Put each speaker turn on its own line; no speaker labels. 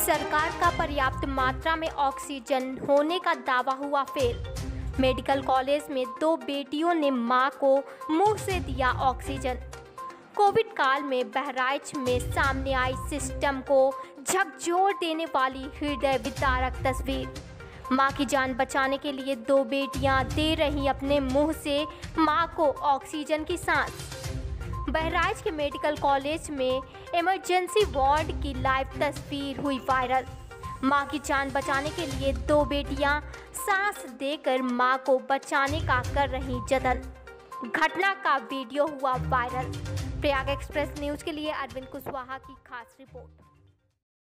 सरकार का पर्याप्त मात्रा में ऑक्सीजन होने का दावा हुआ फेल। मेडिकल कॉलेज में 2 बेटियों ने मां को मुंह से दिया ऑक्सीजन। कोविड काल में बहराइच में सामने आई सिस्टम को झकझोर देने वाली हृदय विदारक तस्वीर। मां की जान बचाने के लिए 2 बेटियां दे रही अपने मुंह से मां को ऑक्सीजन की सांस। बहराइच के मेडिकल कॉलेज में इमरजेंसी वार्ड की लाइव तस्वीर हुई वायरल। मां की जान बचाने के लिए 2 बेटियां सांस देकर मां को बचाने का कर रही जतन। घटना का वीडियो हुआ वायरल। प्रयाग एक्सप्रेस न्यूज के लिए अरविंद कुशवाहा की खास रिपोर्ट।